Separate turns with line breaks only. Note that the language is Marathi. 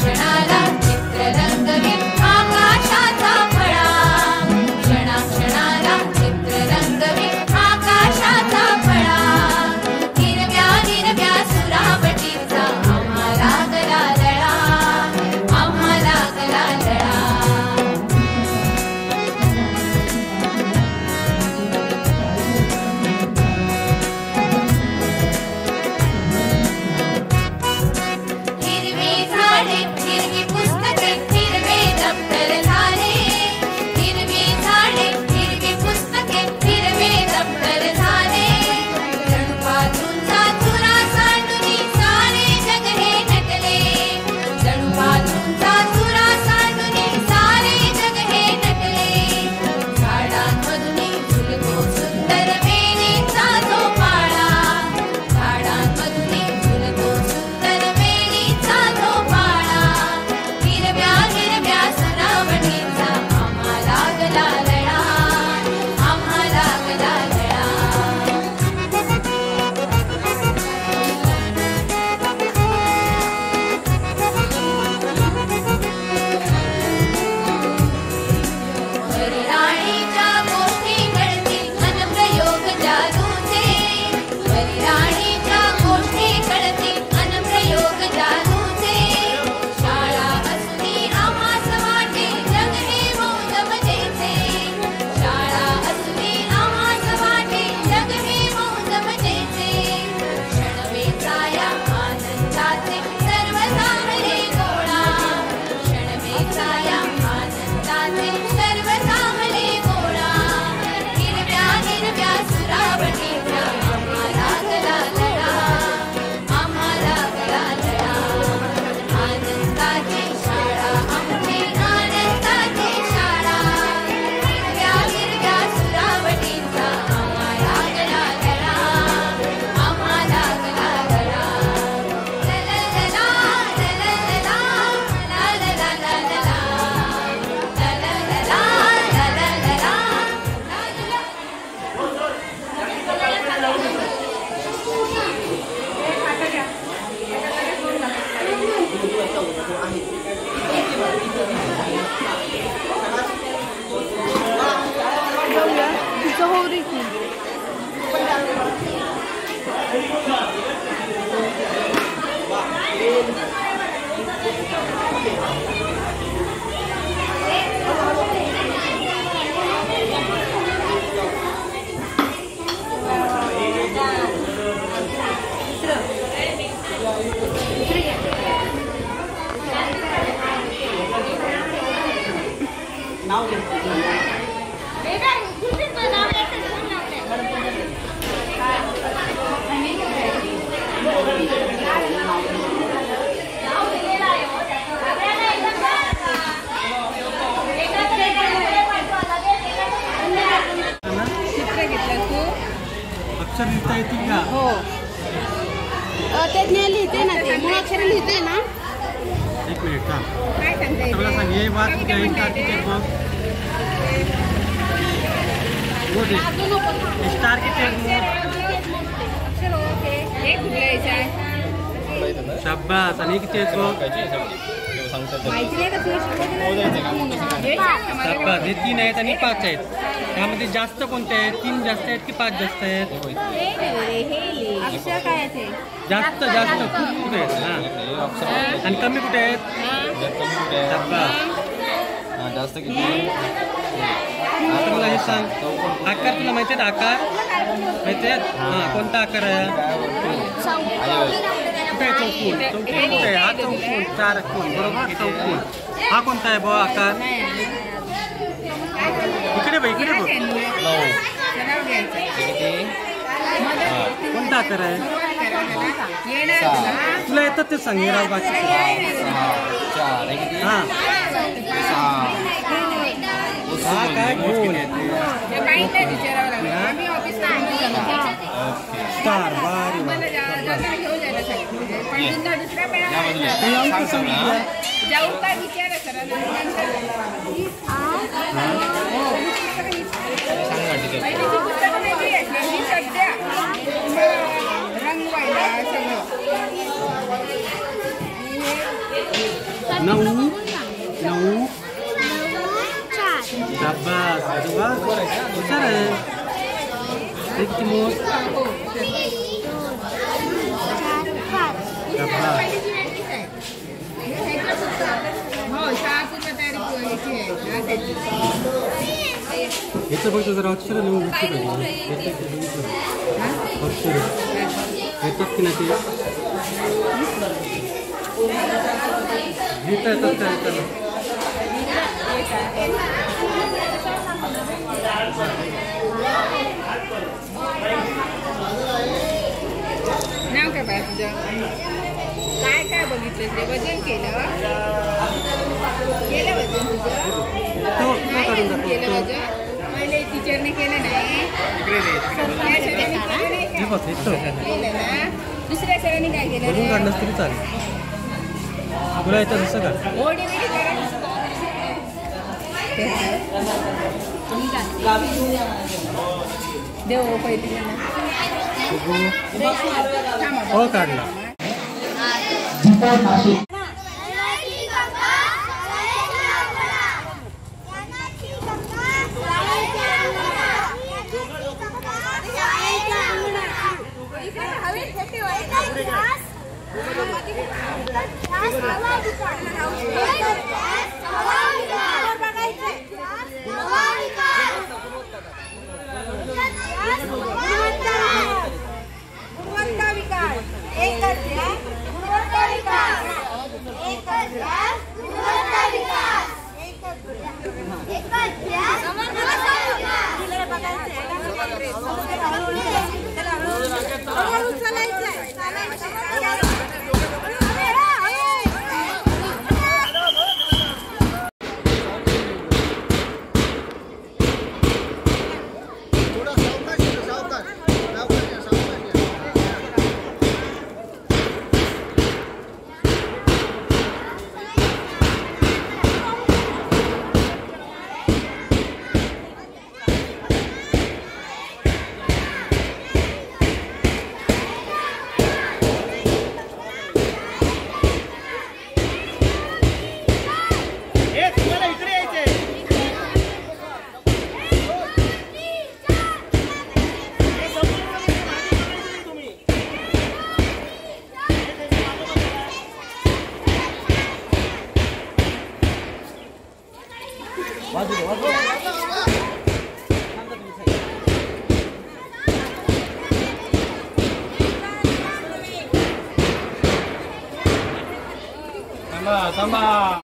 क्षणाला चित्ररंग आकाशाचा फळा क्षणाक्षणाला चित्ररंग आकाशाचा फळा हिरव्या हिरव्या सुरावटीचा आम्हाला गला लळा आम्हाला गला लळा
अक्षर लिहिता येतील का?
हो ते लिहिते ना ते मुळाक्षर लिहिते ना.
एक मिनिट का
काय सांगता
मला सांग हे वाच आर्किटेक्ट मग वो दे स्टार आर्किटेक्ट
अक्षर ओके एक लिहायचं आहे.
शाबास आणि किती आहेत मग?
माहिती नाही का
शाबास हे 3 आहेत आणि 5 आहेत. त्यामध्ये जास्त कोणते आहेत? 3 जास्त आहेत की 5 जास्त आहेत?
अक्षर काय आहे?
जास्त जास्त खूप कुठे आहेत? हां आणि कमी कुठे आहेत? शाबास
जास्त किती?
आता मला हे सांग आकार तुला माहिती आहेत? आकार माहिती आहेत? हां कोणता आकार आहे? कुठे आहे चौकोन? चौकोन कुठे आहे? हा चौकोन 4 कोण बरोबर चौकोन. हा कोणता आहे बुवा आकार? इकडे बघ इकडे बघ कोणता आकार आहे? तुला येतात ते सांग राव बाकी. हां हा काय गोल स्टार बारी
जाऊ काय विचार सर सध्या रंग
9
9 4
शाबास अरे वा हुशार आहे एक चिमूट
4 5
शाबास याचं फक्त जरा अक्षर लिहून घेतली पाहिजे अक्षर येतात की नाही ते लिहिता येतात का याच्याला
नाव काय बाय तुझं काय काय बघितलं ते वजन केलं वजन तुझं नाही केलं वजन पहिले टीचरने केलं नाही केलं ना दुसऱ्या सरांनी काय केलं
बघून काढलंस तरी चालेल तुला येतं तसं का
ओढी बिडी करायचं देव पहिली
हो काढला थांबा थांबा